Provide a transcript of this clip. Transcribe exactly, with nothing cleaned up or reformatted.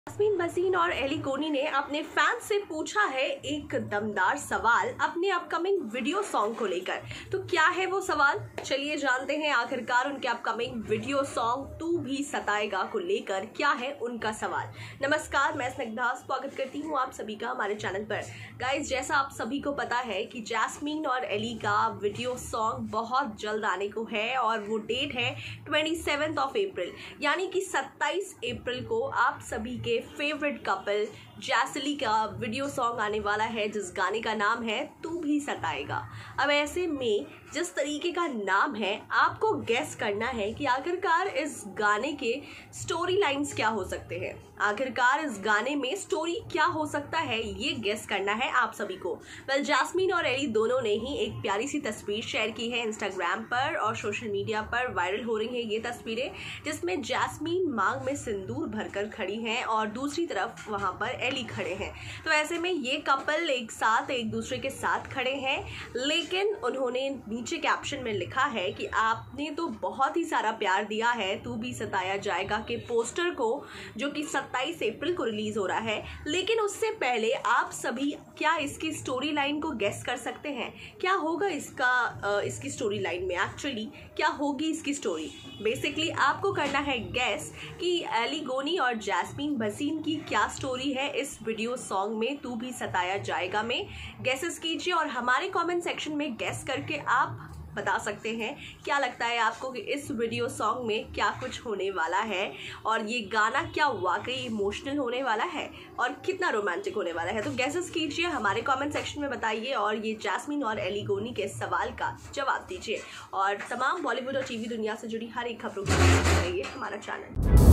Jasmine Bhasin और Eli कोनी ने अपने फैंस से पूछा है एक दमदार सवाल अपने अपकमिंग वीडियो सॉन्ग को लेकर। तो क्या है वो सवाल, चलिए जानते हैं आखिरकार उनके अपकमिंग वीडियो सॉन्ग तू भी सताएगा को लेकर क्या है उनका सवाल। नमस्कार, मैं स्निग्धा स्वागत करती हूँ आप सभी का हमारे चैनल पर। गाइज, जैसा आप सभी को पता है कि जैस्मीन और एली का वीडियो सॉन्ग बहुत जल्द आने को है और वो डेट है ट्वेंटी सेवेंथ ऑफ अप्रैल, यानी कि सत्ताईस अप्रैल को आप सभी के फेवरेट कपल जैसली का वीडियो सॉन्ग आने वाला है, जिस गाने का नाम है तू भी सताएगा। अब ऐसे में जिस तरीके का नाम है, आपको गेस करना है कि आखिरकार इस गाने के स्टोरी लाइंस क्या हो सकते हैं। आखिरकार इस गाने में स्टोरी क्या हो सकता है, ये गेस करना है आप सभी को। वेल, जैस्मीन और एली दोनों ने ही एक प्यारी सी तस्वीर शेयर की है इंस्टाग्राम पर और सोशल मीडिया पर वायरल हो रही है ये तस्वीरें, जिसमें जैस्मीन मांग में सिंदूर भरकर खड़ी हैं और दूसरी तरफ वहां पर एली खड़े हैं। तो ऐसे में ये कपल एक साथ एक दूसरे के साथ खड़े हैं, लेकिन उन्होंने नीचे कैप्शन में लिखा है कि आपने तो बहुत ही सारा प्यार दिया है तू भी सताया जाएगा के पोस्टर को, जो कि सत्ताईस अप्रैल को रिलीज हो रहा है। लेकिन उससे पहले आप सभी क्या इसकी स्टोरी लाइन को गेस कर सकते हैं? क्या होगा इसका इसकी स्टोरी लाइन में, एक्चुअली क्या होगी इसकी स्टोरी? बेसिकली आपको करना है गेस कि एली कोनी और जैस्मीन भसीन की क्या स्टोरी है इस वीडियो सॉन्ग में तू भी सताया जाएगा में। गेसेस कीजिए और हमारे कमेंट सेक्शन में गेस करके आप बता सकते हैं क्या लगता है आपको कि इस वीडियो सॉन्ग में क्या कुछ होने वाला है और ये गाना क्या वाकई इमोशनल होने वाला है और कितना रोमांटिक होने वाला है। तो गेसेस कीजिए, हमारे कमेंट सेक्शन में बताइए और ये जैस्मीन और एली कोनी के सवाल का जवाब दीजिए। और तमाम बॉलीवुड और टीवी दुनिया से जुड़ी हर एक खबरों को देखते रहिए हमारा चैनल।